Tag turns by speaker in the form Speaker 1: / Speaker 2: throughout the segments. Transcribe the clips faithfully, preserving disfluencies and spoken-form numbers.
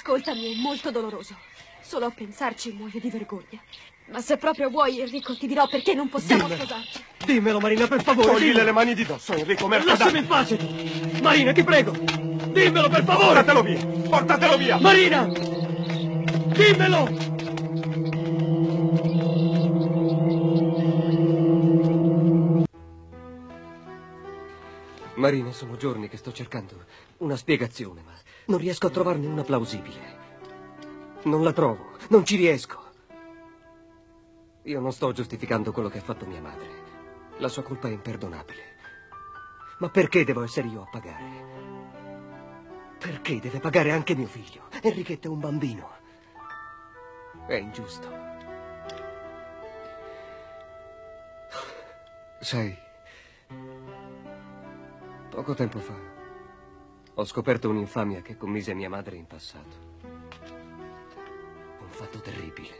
Speaker 1: Ascoltami, è molto doloroso. Solo a pensarci muoio di vergogna. Ma se proprio vuoi, Enrico, ti dirò perché non possiamo
Speaker 2: Dimmelo.
Speaker 1: sposarci.
Speaker 2: Dimmelo, Marina, per favore.
Speaker 3: Toglile
Speaker 2: dimmelo.
Speaker 3: le mani di dosso, Enrico Mercadante.
Speaker 2: Lasciami in pace. Marina, ti prego. Dimmelo, per favore.
Speaker 3: Portatelo via. Portatelo via.
Speaker 2: Marina. Dimmelo. Marina, sono giorni che sto cercando una spiegazione, ma non riesco a trovarne una plausibile. Non la trovo, non ci riesco. Io non sto giustificando quello che ha fatto mia madre. La sua colpa è imperdonabile. Ma perché devo essere io a pagare? Perché deve pagare anche mio figlio? Enrichetto è un bambino. È ingiusto. Sai, poco tempo fa ho scoperto un'infamia che commise mia madre in passato. Un fatto terribile.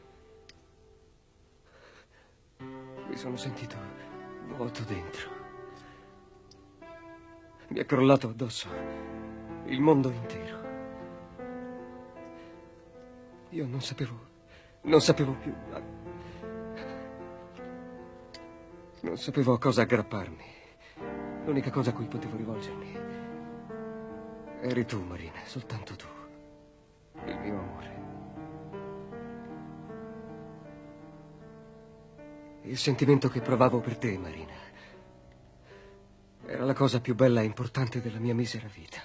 Speaker 2: Mi sono sentito vuoto dentro. Mi è crollato addosso il mondo intero. Io non sapevo, non sapevo più. Non sapevo a cosa aggrapparmi. L'unica cosa a cui potevo rivolgermi eri tu, Marina, soltanto tu. Il mio amore. Il sentimento che provavo per te, Marina, era la cosa più bella e importante della mia misera vita.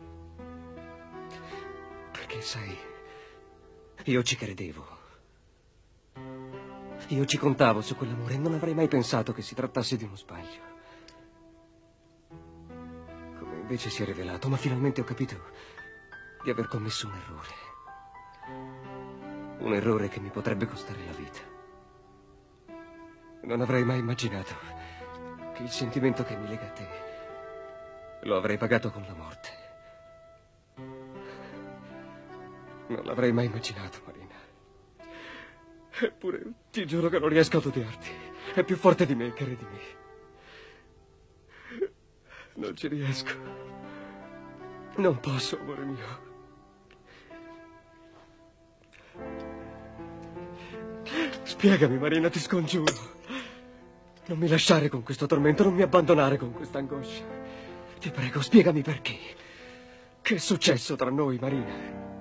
Speaker 2: Perché, sai, io ci credevo. Io ci contavo su quell'amore e non avrei mai pensato che si trattasse di uno sbaglio. Come invece si è rivelato, ma finalmente ho capito di aver commesso un errore. Un errore che mi potrebbe costare la vita. Non avrei mai immaginato che il sentimento che mi lega a te lo avrei pagato con la morte. Non l'avrei mai immaginato, Marina. Eppure ti giuro che non riesco ad odiarti. È più forte di me, credimi. Non ci riesco. Non posso, amore mio. Spiegami, Marina, ti scongiuro. Non mi lasciare con questo tormento, non mi abbandonare con questa angoscia. Ti prego, spiegami perché. Che è successo tra noi, Marina?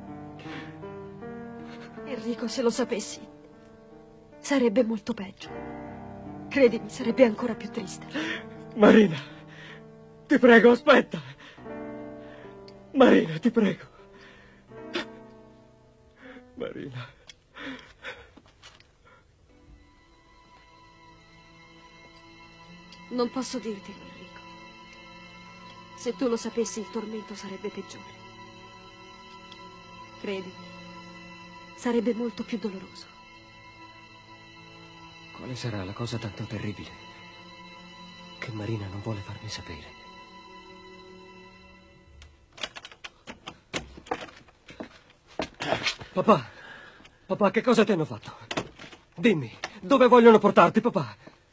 Speaker 1: Enrico, se lo sapessi, sarebbe molto peggio. Credimi, sarebbe ancora più triste.
Speaker 2: Marina, ti prego, aspetta. Marina, ti prego. Marina.
Speaker 1: Non posso dirtelo, Enrico. Se tu lo sapessi, il tormento sarebbe peggiore. Credimi, sarebbe molto più doloroso.
Speaker 2: Quale sarà la cosa tanto terribile che Marina non vuole farmi sapere? Papà, papà, che cosa ti hanno fatto? Dimmi, dove vogliono portarti, papà?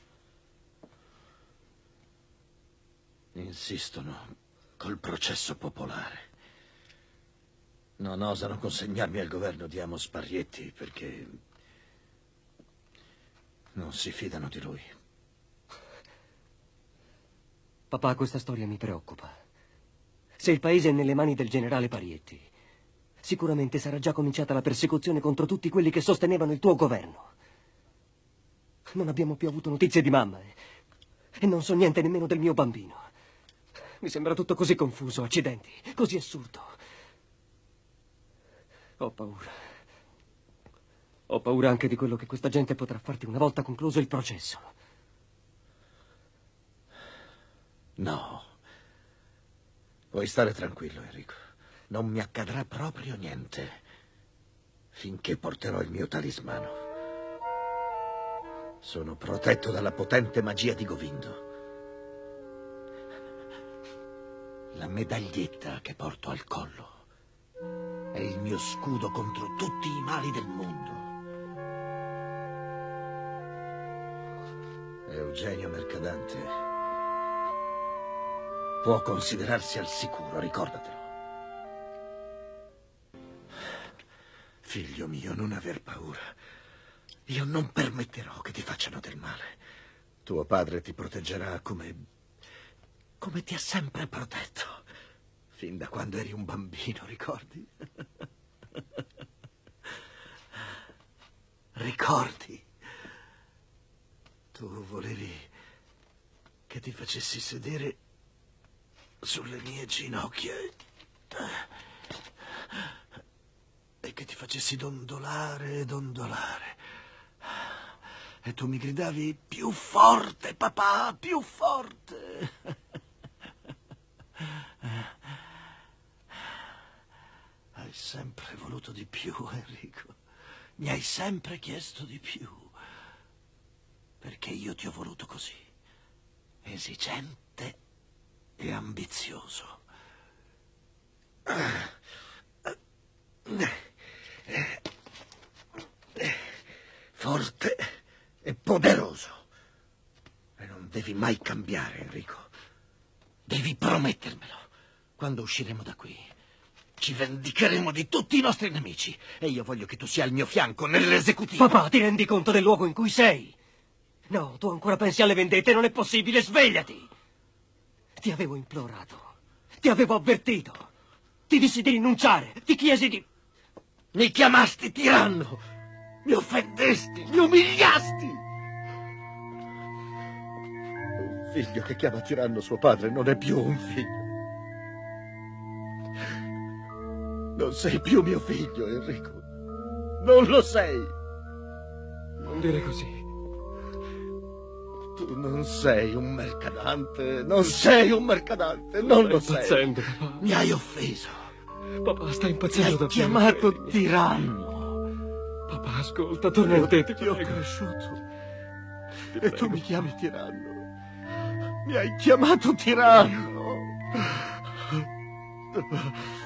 Speaker 4: Insistono col processo popolare. Non osano consegnarmi al governo di Amos Parietti perché non si fidano di lui.
Speaker 2: Papà, questa storia mi preoccupa. Se il paese è nelle mani del generale Parietti, sicuramente sarà già cominciata la persecuzione contro tutti quelli che sostenevano il tuo governo. Non abbiamo più avuto notizie di mamma eh? e non so niente nemmeno del mio bambino. Mi sembra tutto così confuso, accidenti, così assurdo. Ho paura. Ho paura anche di quello che questa gente potrà farti una volta concluso il processo.
Speaker 4: No. Puoi stare tranquillo, Enrico. Non mi accadrà proprio niente finché porterò il mio talismano. Sono protetto dalla potente magia di Govindo. La medaglietta che porto al collo è il mio scudo contro tutti i mali del mondo. Eugenio Mercadante può considerarsi al sicuro, ricordatelo. Figlio mio, non aver paura. Io non permetterò che ti facciano del male. Tuo padre ti proteggerà come... come ti ha sempre protetto. Fin da quando eri un bambino, ricordi? Ricordi? Tu volevi che ti facessi sedere sulle mie ginocchia e che ti facessi dondolare e dondolare. E tu mi gridavi: più forte, papà, più forte. Hai sempre voluto di più, Enrico. Mi hai sempre chiesto di più. Perché io ti ho voluto così. Esigente e ambizioso. Forte e poderoso. E non devi mai cambiare, Enrico. Devi promettermelo. Quando usciremo da qui, ci vendicheremo di tutti i nostri nemici. E io voglio che tu sia al mio fianco nell'esecutivo.
Speaker 2: Papà, ti rendi conto del luogo in cui sei? No, tu ancora pensi alle vendette, non è possibile, svegliati! Ti avevo implorato, ti avevo avvertito, ti dissi di rinunciare, ti chiesi di...
Speaker 4: Mi chiamasti tiranno, mi offendesti, mi umiliasti. Un figlio che chiama tiranno suo padre non è più un figlio. Non sei più mio figlio, Enrico. Non lo sei.
Speaker 2: Non dire così.
Speaker 4: Tu non sei un mercadante, non sei un mercadante, non lo sei.
Speaker 2: Stai impazzendo, papà.
Speaker 4: Mi hai offeso.
Speaker 2: Papà, stai
Speaker 4: Mi
Speaker 2: impazzendo
Speaker 4: hai
Speaker 2: davvero.
Speaker 4: chiamato
Speaker 2: credimi.
Speaker 4: tiranno.
Speaker 2: Papà, ascolta, torna in te, ti
Speaker 4: Ti ho
Speaker 2: prego.
Speaker 4: cresciuto.
Speaker 2: Ti
Speaker 4: E tu
Speaker 2: prego.
Speaker 4: mi chiami tiranno. Mi hai chiamato tiranno.